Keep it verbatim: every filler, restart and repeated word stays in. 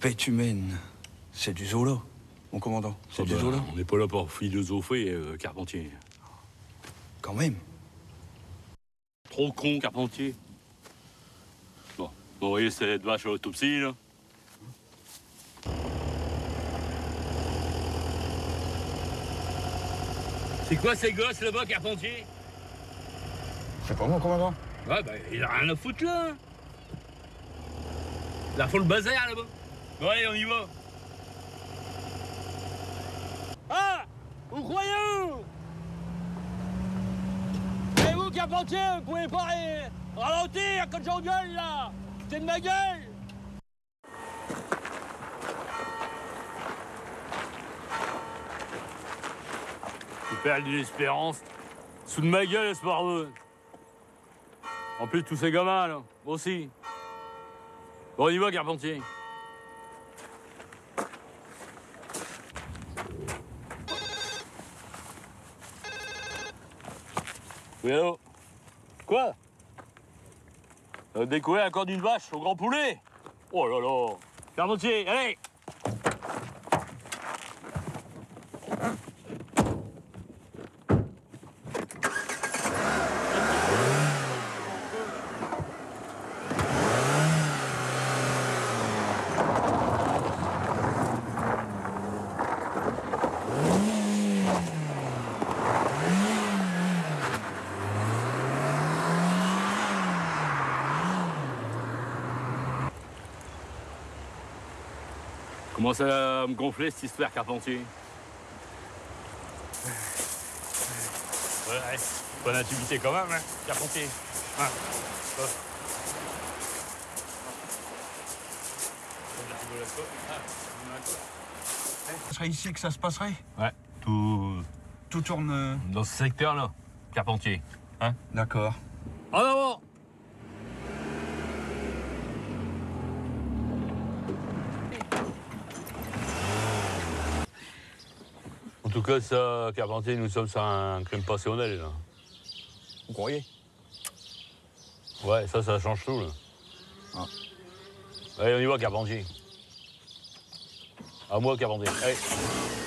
bête humaine. C'est du zoolo, mon commandant. C'est Oh du ben, zoolo. on n'est pas là pour philosopher, euh, Carpentier. Quand même. Trop con, Carpentier. Bon, vous voyez cette vache à l'autopsie, là? C'est quoi ces gosses là-bas, Carpentier? C'est pas mon commandant. Ouais, ben, il a rien à foutre là. Là, faut le bazar là-bas. Bon, allez, on y va. Ah! Vous croyez où? Et vous, Carpentier, vous pouvez pas euh, ralentir quand j'engueule là? C'est de ma gueule! Tu perds de l'espérance. Sous de ma gueule, ce barbeux. En plus, tous ces gamins, là, aussi. Bon, on y va, Carpentier. Oui, allô? Quoi? Euh, découvert encore d'une vache au grand poulet? Oh là là! Carpentier, allez! Commence à me gonfler cette histoire, Carpentier. Ouais, ouais. Bonne intimité quand même, hein, Carpentier. Hein. Oh. Ce serait ici que ça se passerait? Ouais, tout Tout tourne... euh, dans ce secteur-là, Carpentier. Hein? D'accord. En avant! En tout cas, ça, Carpentier, nous sommes sur un crime passionnel, là. Vous croyez? Ouais, ça, ça change tout, là. Ah. Allez, on y va, Carpentier. À moi, Carpentier. Allez.